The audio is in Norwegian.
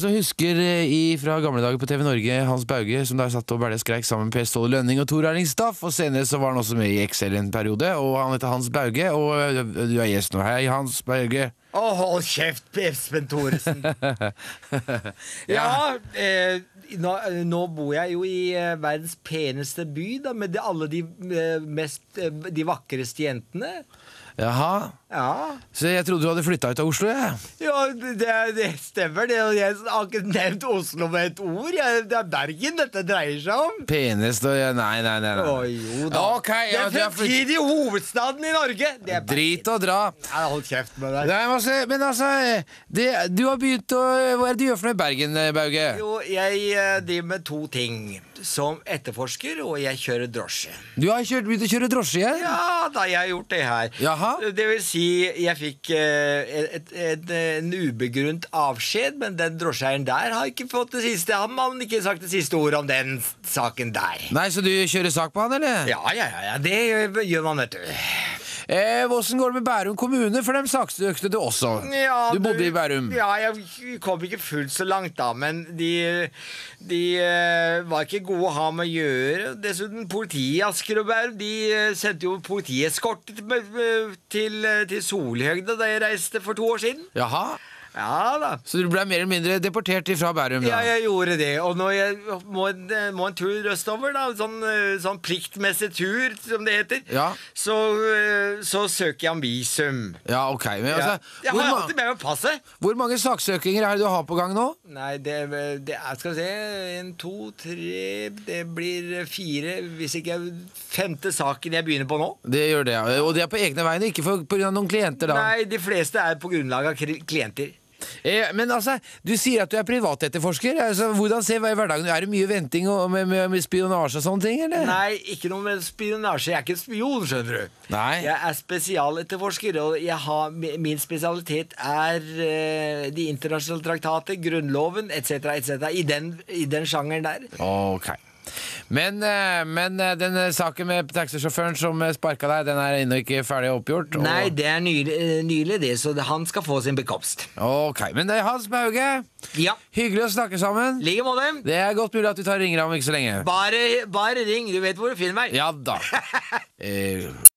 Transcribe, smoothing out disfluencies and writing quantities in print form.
som husker fra gamle dager på TV Norge Hans Bauge, som der satt og bare skrek sammen med Per Ståle Lønning og Tor Erling Staff, og senere så var han også med i Excel en periode, og han heter Hans Bauge, og du er gjest nå. Hei, Hans Bauge. Hold kjeft, Espen Thoresen. Nå bor jeg jo i verdens peneste by, da, med alle de vakreste jentene. Jaha. Ja. Så jeg trodde du hadde flyttet ut av Oslo, jeg. Ja, det stemmer det. Jeg har ikke nevnt Oslo med et ord. Det er Bergen dette dreier seg om. Penest og... Nei. Jo da. Okay, det er fremtidig hovedstaden i Norge. Det er drit og dra. Ja, hold kjeft med deg. Nei, men altså, du har begynt å... Hva er det du gjør for noe i Bergen, Bauge? Jo, jeg driver med to ting. Som etterforsker, og jeg kjører drosje. Du har begynt å kjøre drosje igjen? Ja, da jeg har gjort det her. Jaha. Det vil si, jeg fikk en ubegrunnet avskjed, men den drosjeeieren der har ikke fått det siste. Han har ikke sagt det siste ordet om den saken der. Nei, så du kjører sak på han, eller? Ja, det gjør man, vet du. Hvordan går det med Bærum kommune? For dem saksøkte du også. Ja, du bodde i Bærum. Ja, jeg kom ikke fullt så langt da, men de var ikke gode å ha med å gjøre. Dessuten politiet i Asker og Bærum, de sendte jo politieskorte til Solhøgda da jeg reiste for 2 år siden. Jaha. Ja da. Så du ble mer eller mindre deportert fra Bærum? Ja, jeg gjorde det. Og når jeg må en tur østover, da, sånn pliktmessig tur, som det heter, ja. så søker jeg om visum. Ja, ok. Men, altså, jeg har alltid med meg passet. Hvor mange saksøkinger er det du har på gang nå? Nei, det er, skal vi se, 1, 2, 3, det blir 4, hvis ikke 5. saken jeg begynner på nå. Det gjør det, ja. Og det er på egne vegne, ikke på grunn av noen klienter da? Nei, de fleste er på grunnlag av klienter. Men altså, du sier at du er privatetterforsker. Altså, hvordan ser du i hverdagen? Er det mye venting med spionasje og sånne ting, eller? Nei, ikke noe med spionasje. Jeg er ikke spion, skjønner du. Nei. Jeg er spesialetterforsker, og min spesialitet er de internasjonale traktater, grunnloven, etc., i den sjangeren der. Ok. Men den saken med taxisjåføren som sparket deg, den er ennå ikke ferdig oppgjort? Nei, det er nylig det, så han skal få sin bekomst. Ok, men det er Hans Bauge. Ja. Hyggelig å snakke sammen. Like måte. Det er godt mulig at du tar ringer om ikke så lenge. Bare ring, du vet hvor du finner meg. Ja da.